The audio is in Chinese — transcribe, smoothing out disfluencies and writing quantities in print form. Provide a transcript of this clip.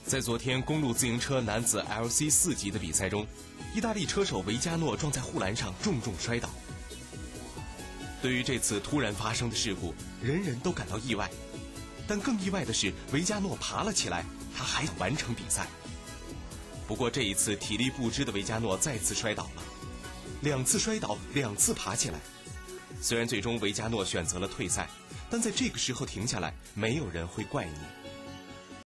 在昨天公路自行车男子 LC4级的比赛中，意大利车手维加诺撞在护栏上重重摔倒。对于这次突然发生的事故，人人都感到意外，但更意外的是，维加诺爬了起来，他还想完成比赛。不过这一次体力不支的维加诺再次摔倒了，2次摔倒，2次爬起来。虽然最终维加诺选择了退赛，但在这个时候停下来，没有人会怪你。